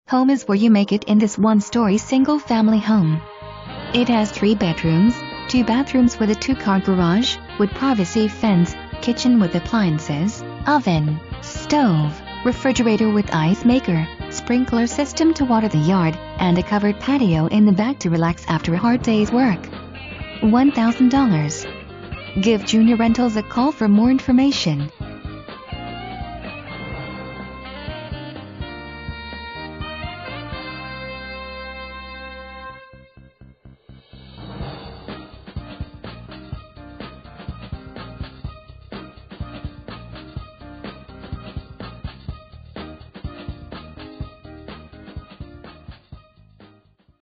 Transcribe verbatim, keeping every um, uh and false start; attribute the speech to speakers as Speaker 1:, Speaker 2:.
Speaker 1: Home is where you make it in this one-story single-family home. It has three bedrooms, two bathrooms with a two-car garage, with privacy fence, kitchen with appliances, oven, stove, refrigerator with ice maker, sprinkler system to water the yard, and a covered patio in the back to relax after a hard day's work. one thousand dollars. Give Junior Rentals a call for more information.